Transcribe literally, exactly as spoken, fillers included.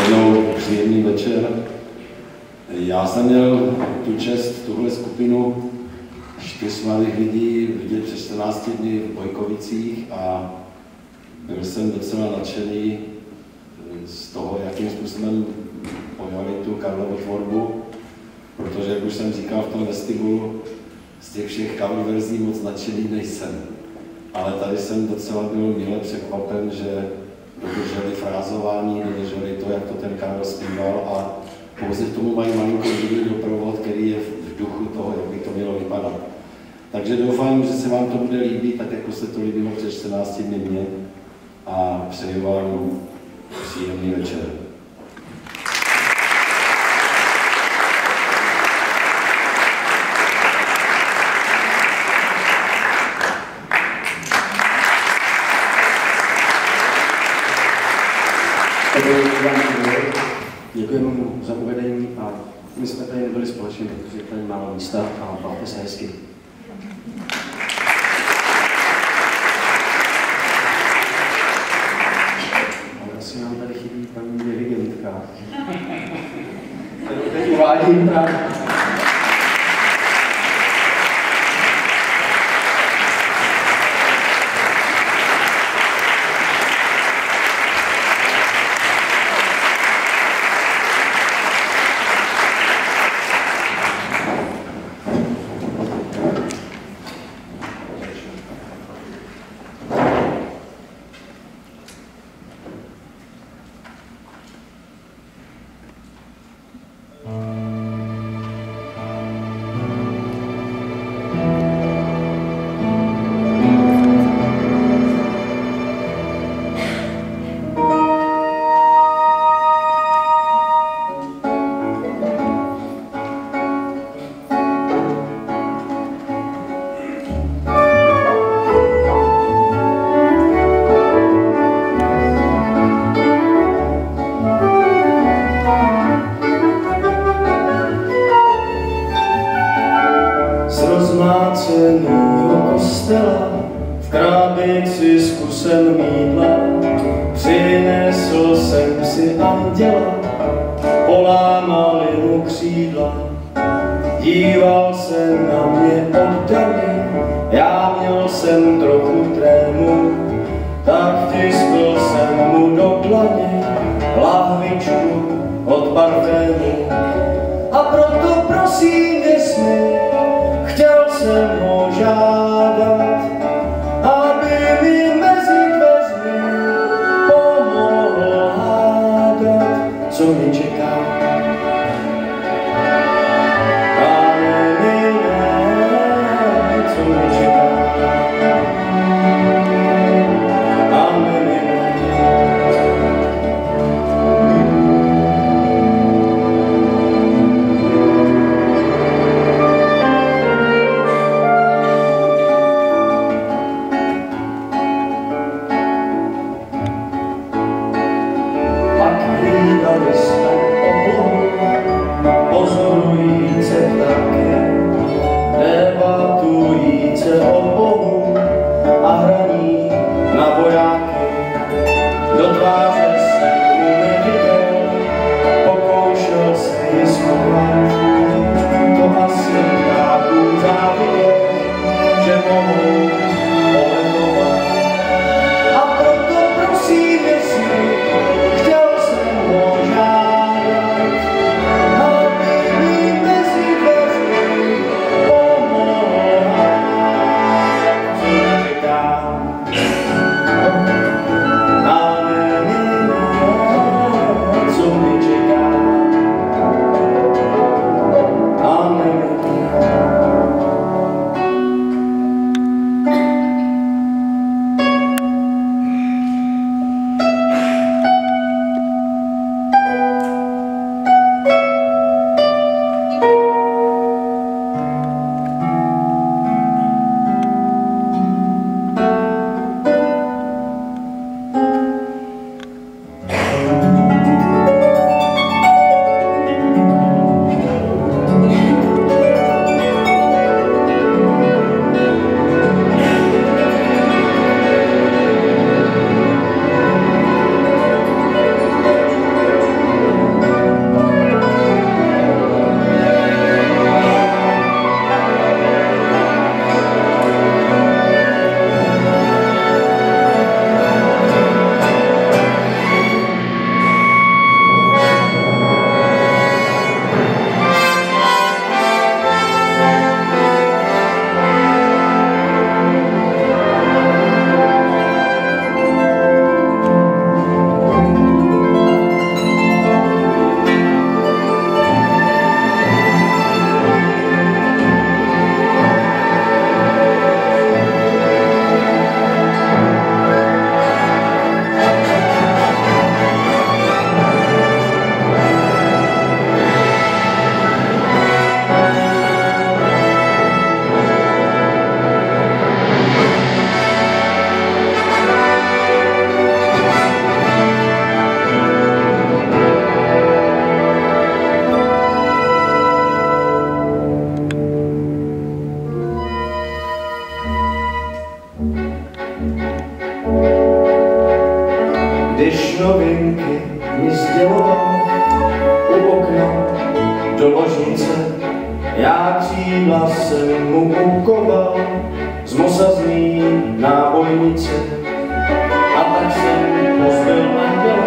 jednou příjemný večer. Já jsem měl tu čest, tuhle skupinu čtyř mladých lidí vidět přes čtrnáct dny v Bojkovicích a byl jsem docela nadšený z toho, jakým způsobem pojali tu Karlovu tvorbu, protože, jak už jsem říkal v tom vestibulu, z těch všech cover verzí moc nadšený nejsem. Ale tady jsem docela byl mile překvapen, že dodrželi frázování, dodrželi to, jak to ten Karel zpíval a pouze k tomu mají malinkou divný doprovod, který je v duchu toho, jak by to mělo vypadat. Takže doufám, že se vám to bude líbit, tak jako se to líbilo před čtrnácti dny mě a přeju vám příjemný večer. Děkujeme mu za uvedení a my jsme tady nebyli společně, protože tady málo místa a bavte se hezky. Ale asi nám tady chybí paní dirigentka, kterou teď uvádím právě. V krabici s kusem mýdla přinesl jsem si anděla, polámali mu křídla. Díval se na mě oddaně, já měl jsem trochu trému, tak vtiskl jsem mu do dlaně lahvičku od parfému. A proto prosím nesmí, chtěl jsem ho žádat, aby mi mezi dveřmi pomohl hádat, co mě čeká. Pane milé, co mě čeká. Pane milé. když novinky mi sděloval u okna do ložnice. Já křídla jsem mu ukoval z mosa z ní nábojnice. A tak jsem pozbyl anděla